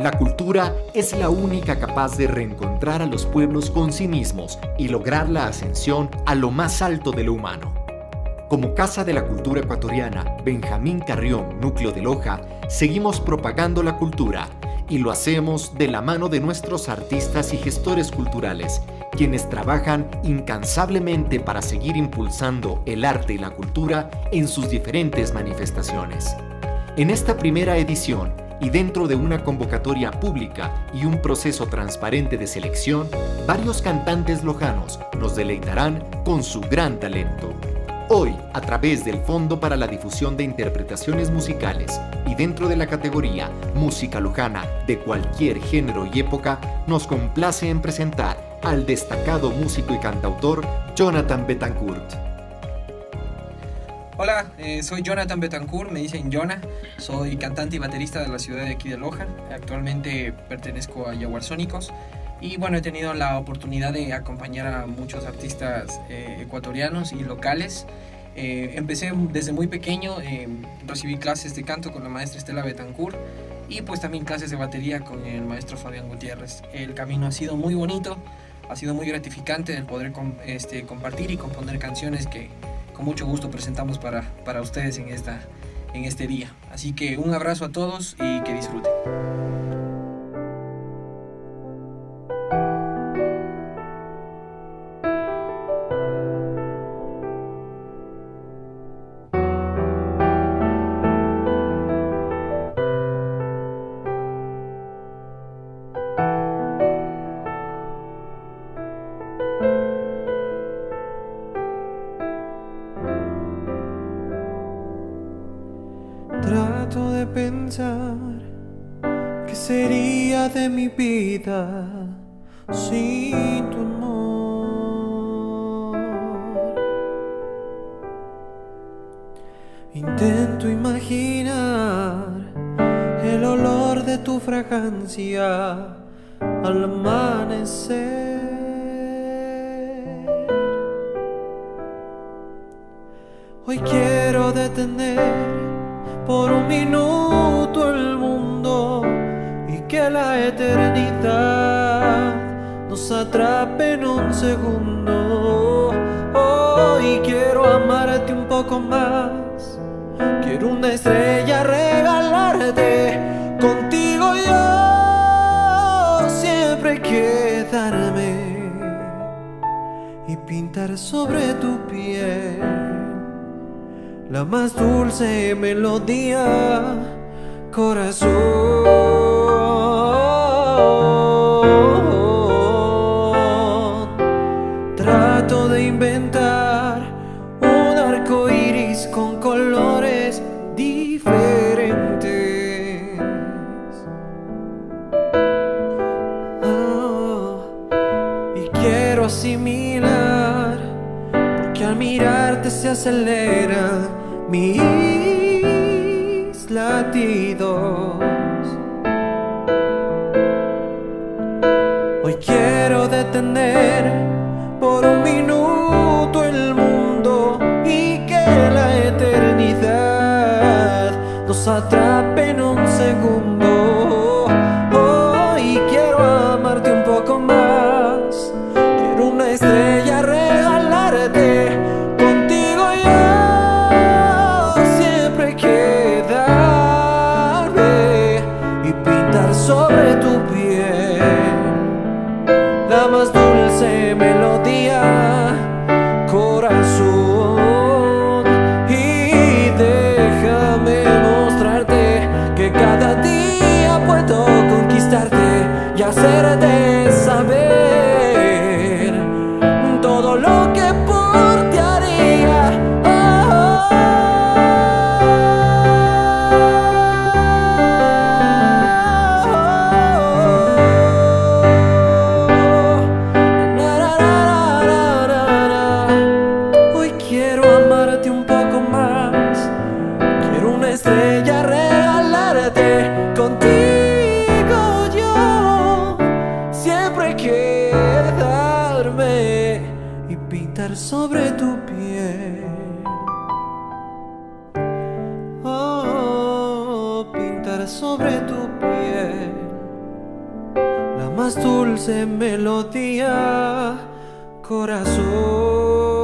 La cultura es la única capaz de reencontrar a los pueblos con sí mismos y lograr la ascensión a lo más alto de lo humano. Como Casa de la Cultura Ecuatoriana, Benjamín Carrión, Núcleo de Loja, seguimos propagando la cultura y lo hacemos de la mano de nuestros artistas y gestores culturales, quienes trabajan incansablemente para seguir impulsando el arte y la cultura en sus diferentes manifestaciones. En esta primera edición, y dentro de una convocatoria pública y un proceso transparente de selección, varios cantantes lojanos nos deleitarán con su gran talento. Hoy, a través del Fondo para la Difusión de Interpretaciones Musicales y dentro de la categoría Música Lojana de cualquier género y época, nos complace en presentar al destacado músico y cantautor Jonathan Betancourt. Hola, soy Jonathan Betancourt, me dicen Jonah, soy cantante y baterista de la ciudad de aquí de Loja. Actualmente pertenezco a Yaguarzónicos y bueno, he tenido la oportunidad de acompañar a muchos artistas ecuatorianos y locales. Empecé desde muy pequeño, recibí clases de canto con la maestra Estela Betancourt y pues también clases de batería con el maestro Fabián Gutiérrez. El camino ha sido muy bonito, ha sido muy gratificante el poder compartir y componer canciones que con mucho gusto presentamos para ustedes en este día. Así que un abrazo a todos y que disfruten. Trato de pensar qué sería de mi vida sin tu amor. Intento imaginar el olor de tu fragancia al amanecer. Hoy quiero detener por un minuto el mundo y que la eternidad nos atrape en un segundo. Hoy quiero amarte un poco más, quiero una estrella regalarte, contigo yo siempre quedarme y pintar sobre tu piel la más dulce melodía, corazón. Trato de inventar un arco iris con colores diferentes. Y quiero asimilar, porque al mirarte se acelera mis latidos. Hoy quiero detener por un minuto el mundo y que la eternidad nos atrape en un segundo. Hoy quiero amarte un poco más, quiero una estrella regalarte, contigo yo sobre tu piel la más dulce melodía, corazón. Y déjame mostrarte que cada día puedo conquistarte y hacerte saber todo lo que por ti haría. Estrella regalarte, contigo yo siempre quedarme y pintar sobre tu piel. Oh, pintar sobre tu piel más dulce melodía, corazón.